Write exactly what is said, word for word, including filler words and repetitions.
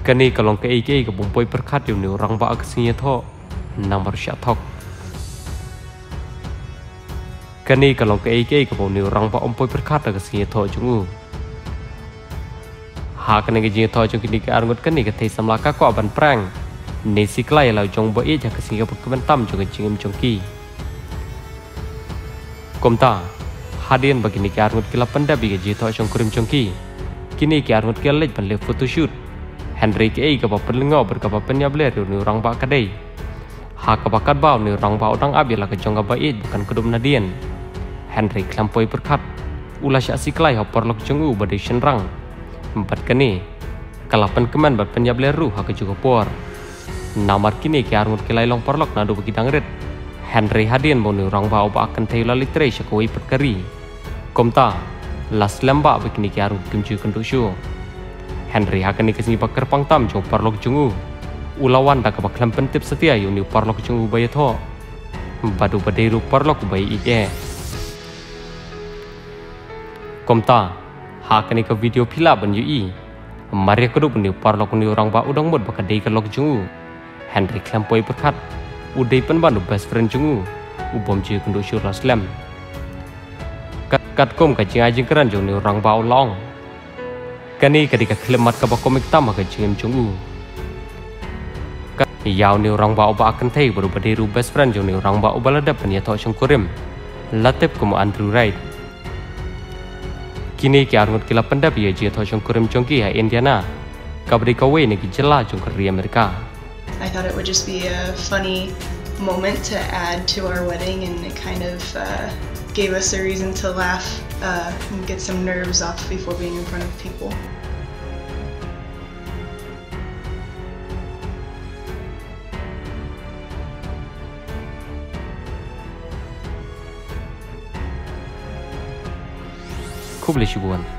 Kani kalong ke ike ke bumpoi perkat yu ni orang ba aksinya tho namar syatok. Kani kalong ke ike ke bau ni orang ba ompoi perkat aksinya tho jungu. Ha kani ke jinya tho jung kini ke arngut kani ke thei samlaka ko aban prang. Nesi klai lau jong ba e ja aksinya perkemen tam jung jingim jongki. Komta hadian begini ke arngut kila pendabi ke jinya tho jong kurim jongki. Kini ke arngut kila lej ban le photoshoot. Henry ke ai kapa penlengau berkapa penyabler ni orang ba kadai. Ha kapa kadbau ni orang ba orang abila ke jongga ba id bukan kedum nadian. Henry klampoi berkat. Ulah syak siklai ha porlok jongu badai senrang. Empat kini kalapan keman bat penyabler ru ha ke juga por. Namar kini ke arngut kilai long porlok nadu bagi dangret. Henry hadian bo ni orang ba oba akan tayula litre syakoi perkari. Komta las lembak begini ke arngut kimju kenduk syur. Henry akan dikasih pakar pangtam jong parlok jungu. Ulawan dah kabak lampen tip setia yuni parlok jungu bayat ho. Badu badairu parlok bayi ike. Komta akan ke video pila ban yui. Maria keduk ni parlok ni orang ba udang mud bakadai kalok jungu. Henry klampoi berkat. Udai pen bandu best friend jungu. Ubom je kenduk syur laslam. Kat kat kom kajing ajing keran jong ni orang ba long. Kani ketika kelemat kabak komik tama ke jengim jungu. Yau ni orang ba oba akan thei baru badiru best friend jong ni orang ba oba ladap pen ya tho syangkurim. Latip kumu Andrew Wright. Kini ki arngut kila pendap ya je tho syangkurim jongki ha Indiana. Kabri kawe ni ki jela jong keri Amerika. I thought it would just be a funny moment to add to our wedding, and it kind of uh, gave us a reason to laugh uh, and get some nerves off before being in front of people. ખૂબ લેશું બોન